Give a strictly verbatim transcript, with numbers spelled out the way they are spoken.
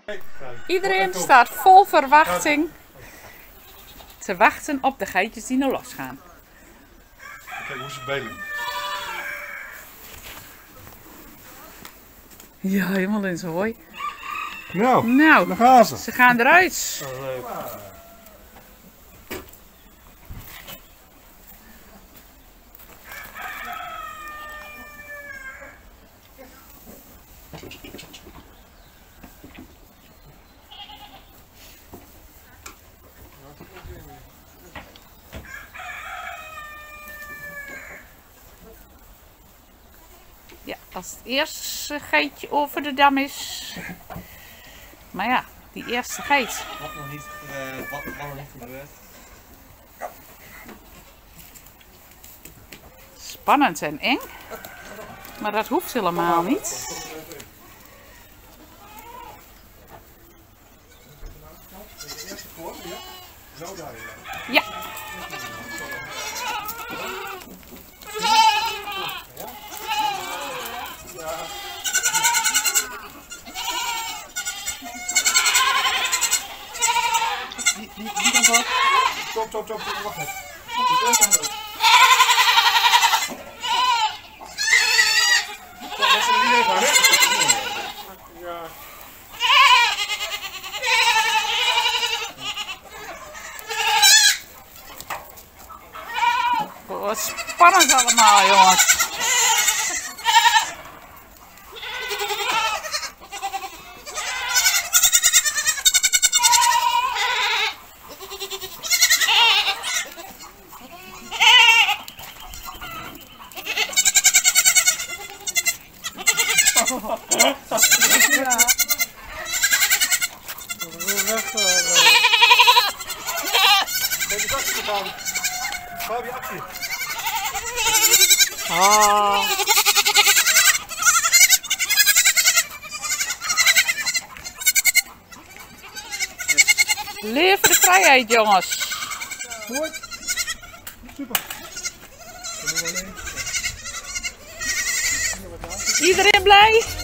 Iedereen staat vol verwachting te wachten op de geitjes die nou losgaan. Kijk hoe ze belen. Ja, helemaal in zijn hooi. Nou, Nou, daar gaan ze. ze gaan eruit. Oh, leuk. Ja, als het eerste geitje over de dam is. Maar ja, die eerste geit. Wat nog niet, uh, wat, wat nog niet gebeurd. Spannend en eng. Maar dat hoeft helemaal niet. Ja. Die, die, die kant op. Top, top, top, top, wacht even. De eerste kant op. Dat is er niet even aan, hè? Ja. Oh, spannend allemaal, jongens. Ja. Kijk eens actie gedaan. Waar heb je actie? Oh. Leven de vrijheid, jongens. Mooi. Super. Iedereen blij?